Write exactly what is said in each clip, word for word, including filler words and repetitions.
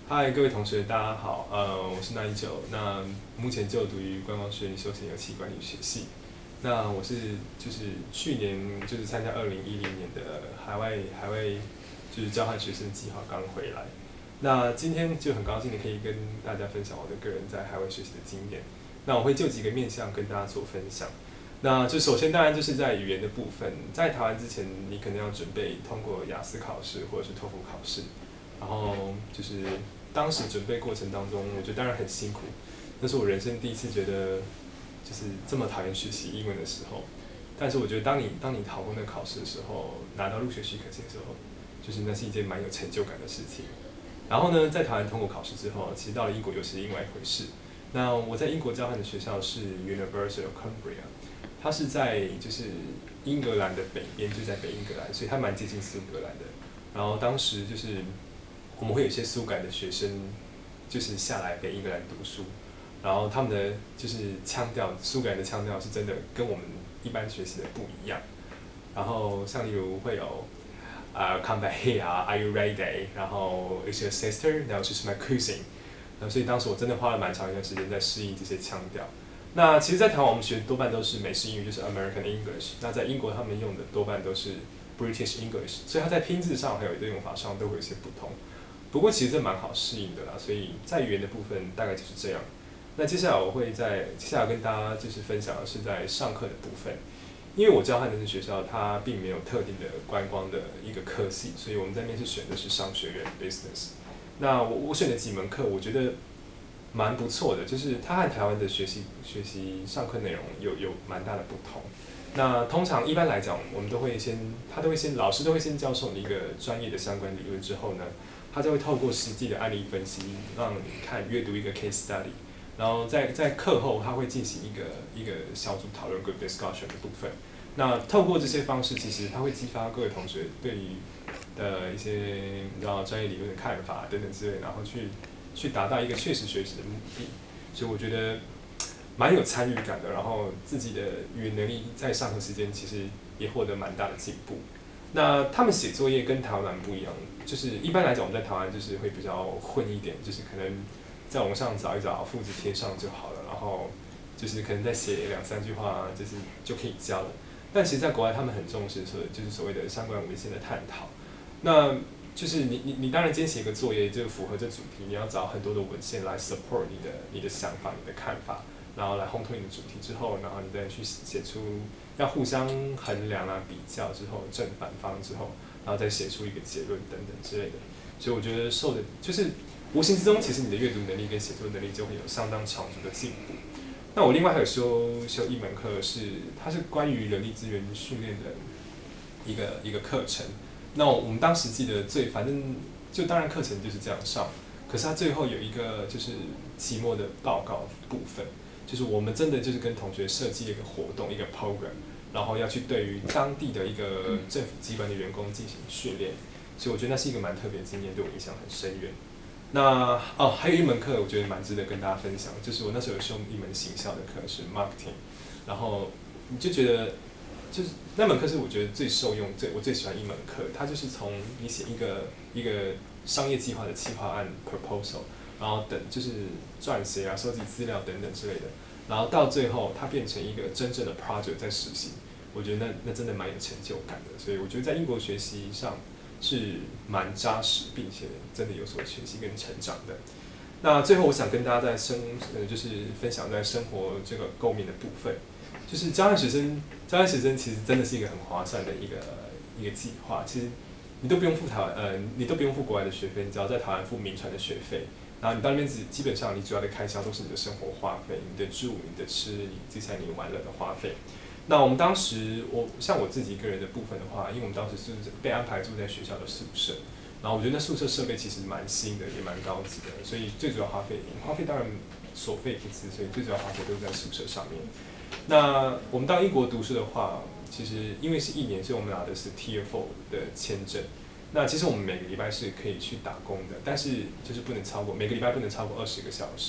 嗨，各位同学，大家好。呃，我是那一九，那目前就读于观光学院休闲油气管理学系。那我是就是去年就是参加二零一零年的海外海外就是交换学生计划刚回来。那今天就很高兴的可以跟大家分享我的个人在海外学习的经验。那我会就几个面向跟大家做分享。那就首先当然就是在语言的部分，在台湾之前，你可能要准备通过雅思考试或者是托福考试。然后就是当时准备过程当中，我觉得当然很辛苦，那是我人生第一次觉得就是这么讨厌学习英文的时候。但是我觉得当你当你考过那个考试的时候，拿到入学许可证的时候，就是那是一件蛮有成就感的事情。然后呢，在台湾通过考试之后，其实到了英国又是另外一回事。那我在英国交换的学校是 University of Cumbria，它是在就是英格兰的北边，就在北英格兰，所以它蛮接近苏格兰的。然后当时就是我们会有一些苏格兰的学生，就是下来北英格兰读书，然后他们的就是腔调，苏格兰的腔调是真的跟我们一般学习的不一样。然后像例如会有啊、uh, come back here 啊 ，Are you ready？ 然后 Is your sister？ No, she's my cousin。那所以当时我真的花了蛮长一段时间在适应这些腔调。那其实，在台湾我们学的多半都是美式英语，就是 American English。那在英国他们用的多半都是 British English， 所以它在拼字上还有一个用法上都会有一些不同。不过其实这蛮好适应的啦，所以在语言的部分大概就是这样。那接下来我会在接下来跟大家就是分享的是在上课的部分，因为我交换的这学校它并没有特定的观光的一个科系，所以我们在面试选的是商学院 business。那我我选的几门课，我觉得蛮不错的，就是它和台湾的学习学习上课内容有有蛮大的不同。那通常一般来讲，我们都会先，他都会先，老师都会先教授你一个专业的相关理论之后呢，他就会透过实际的案例分析，让你看阅读一个 case study，然后在在课后他会进行一个一个小组讨论 group discussion 的部分。那透过这些方式，其实它会激发各位同学对于的一些你知道专业理论的看法等等之类，然后去去达到一个确实学习的目的。所以我觉得蛮有参与感的，然后自己的语言能力在上课时间其实也获得蛮大的进步。那他们写作业跟台湾蛮不一样，就是一般来讲我们在台湾就是会比较混一点，就是可能在网上找一找复制贴上就好了，然后就是可能再写两三句话，就是就可以交了。但其实在国外他们很重视说就是所谓的相关文献的探讨。那就是你你你当然今天写一个作业就符合这主题，你要找很多的文献来 support 你的你的想法、你的看法。然后来烘托你的主题之后，然后你再去写出要互相衡量啊、比较之后正反方之后，然后再写出一个结论等等之类的。所以我觉得受的就是无形之中，其实你的阅读能力跟写作能力就会有相当长足的进步。那我另外还有修修一门课是，它是关于人力资源训练的一个一个课程。那我们当时记得最反正就当然课程就是这样上，可是它最后有一个就是期末的报告部分。就是我们真的就是跟同学设计了一个活动，一个 program， 然后要去对于当地的一个政府机关的员工进行训练，所以我觉得那是一个蛮特别的经验，对我影响很深远。那哦，还有一门课我觉得蛮值得跟大家分享，就是我那时候有修一门行销的课是 marketing， 然后你就觉得就是那门课是我觉得最受用、最我最喜欢一门课，它就是从你写一个一个商业计划的企划案 proposal。然后等就是撰写啊、收集资料等等之类的，然后到最后它变成一个真正的 project 在实行，我觉得那那真的蛮有成就感的。所以我觉得在英国学习上是蛮扎实，并且真的有所学习跟成长的。那最后我想跟大家在生呃就是分享在生活这个构面的部分，就是交换学生，交换学生其实真的是一个很划算的一个一个计划。其实你都不用付台湾呃，你都不用付国外的学费，你只要在台湾付民传的学费。然后你到那边只基本上你主要的开销都是你的生活花费、你的住、你的吃、你接下来你玩乐的花费。那我们当时我像我自己个人的部分的话，因为我们当时是被安排住在学校的宿舍，然后我觉得那宿舍设备其实蛮新的，也蛮高级的，所以最主要花费花费当然所费不赀，所以最主要花费都是在宿舍上面。那我们到英国读书的话，其实因为是一年，所以我们拿的是 Tier Four 的签证。那其实我们每个礼拜是可以去打工的，但是就是不能超过每个礼拜不能超过二十个小时。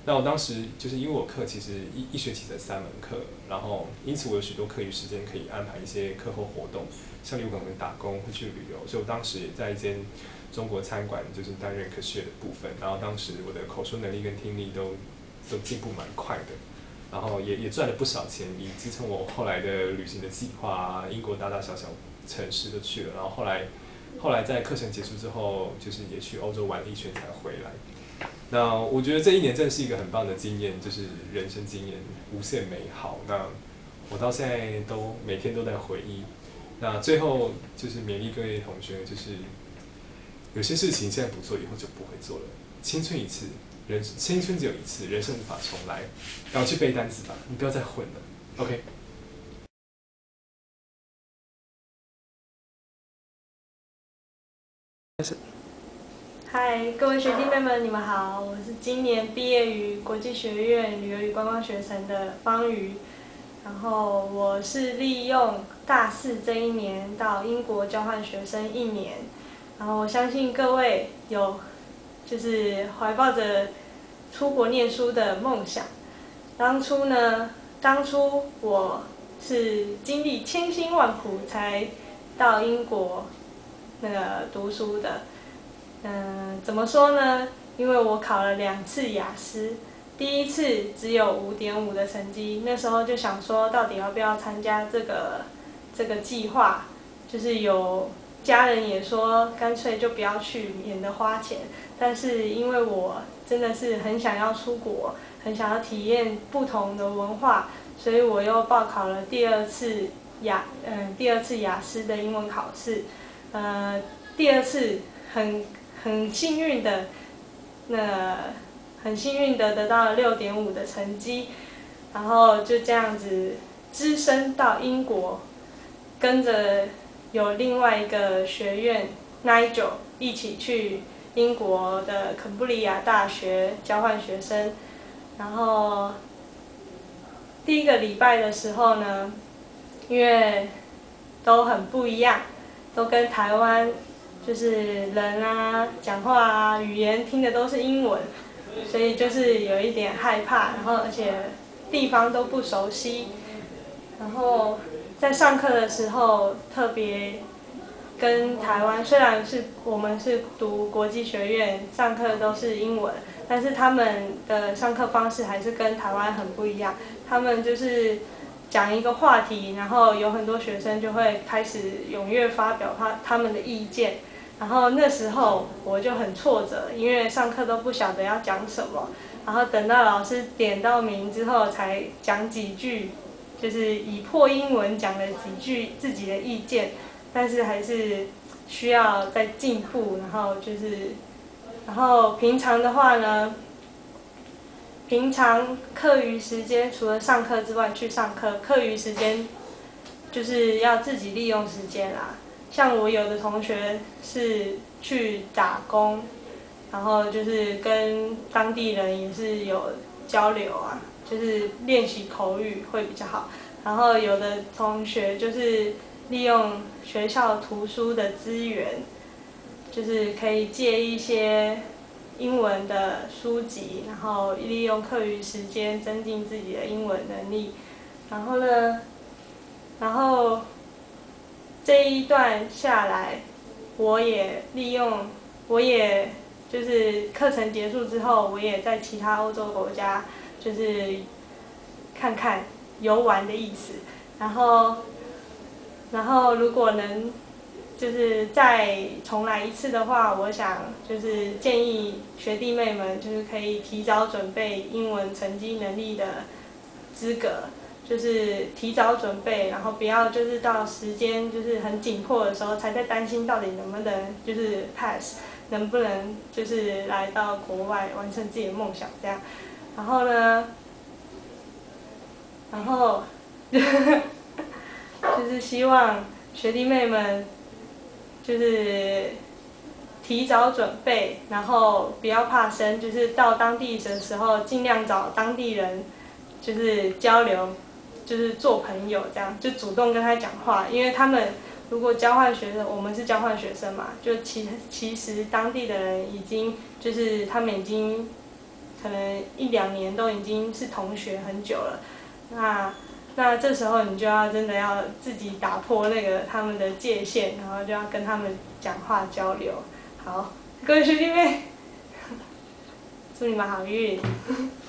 那我当时就是因为我课其实一一学期才三门课，然后因此我有许多课余时间可以安排一些课后活动，像例如可能打工会去旅游，所以我当时也在一间中国餐馆就是担任 cashier 的部分，然后当时我的口说能力跟听力都都进步蛮快的。然后也也赚了不少钱，以支撑我后来的旅行的计划啊，英国大大小小城市都去了。然后后来，后来在课程结束之后，就是也去欧洲玩了一圈才回来。那我觉得这一年真的是一个很棒的经验，就是人生经验无限美好。那我到现在都每天都在回忆。那最后就是勉励各位同学，就是有些事情现在不做，以后就不会做了。青春一次。人青春只有一次，人生无法重来。赶快去背单词吧，你不要再混了。OK。开始。 嗨，各位学弟妹们，你们好，我是今年毕业于国际学院旅游与观光学程的方瑜。然后我是利用大四这一年到英国交换学生一年。然后我相信各位有就是怀抱着出国念书的梦想。当初呢，当初我是经历千辛万苦才到英国那个读书的。嗯，怎么说呢？因为我考了两次雅思，第一次只有五点五的成绩，那时候就想说，到底要不要参加这个这个计划？就是有家人也说，干脆就不要去，免得花钱。但是因为我真的是很想要出国，很想要体验不同的文化，所以我又报考了第二次雅嗯第二次雅思的英文考试。呃，第二次很很幸运的，那很幸运的得到了六点五的成绩，然后就这样子只身到英国，跟着有另外一个学院 Nigel 一起去英国的肯布里亚大学交换学生。然后第一个礼拜的时候呢，因为都很不一样，都跟台湾就是人啊、讲话啊、语言听的都是英文，所以就是有一点害怕，然后而且地方都不熟悉。然后在上课的时候特别跟台湾，虽然是我们是读国际学院，上课都是英文，但是他们的上课方式还是跟台湾很不一样。他们就是讲一个话题，然后有很多学生就会开始踊跃发表他他们的意见。然后那时候我就很挫折，因为上课都不晓得要讲什么，然后等到老师点到名之后，才讲几句，就是以破英文讲了几句自己的意见。但是还是需要再进步，然后就是，然后平常的话呢，平常课余时间除了上课之外去上课，课余时间就是要自己利用时间啦。像我有的同学是去打工，然后就是跟当地人也是有交流啊，就是练习口语会比较好。然后有的同学就是利用学校图书的资源，就是可以借一些英文的书籍，然后利用课余时间增进自己的英文能力。然后呢，然后这一段下来，我也利用，我也就是课程结束之后，我也在其他欧洲国家就是看看游玩的意思。然后，然后如果能就是再重来一次的话，我想就是建议学弟妹们就是可以提早准备英文成绩能力的资格。就是提早准备，然后不要就是到时间就是很紧迫的时候才在担心到底能不能就是 pass， 能不能就是来到国外完成自己的梦想这样。然后呢，然后就是希望学弟妹们就是提早准备，然后不要怕生，就是到当地的时候尽量找当地人就是交流。就是做朋友这样，就主动跟他讲话，因为他们如果交换学生，我们是交换学生嘛，就其其实当地的人已经就是他们已经可能一两年都已经是同学很久了，那那这时候你就要真的要自己打破那个他们的界限，然后就要跟他们讲话交流。好，各位学弟妹，祝你们好运。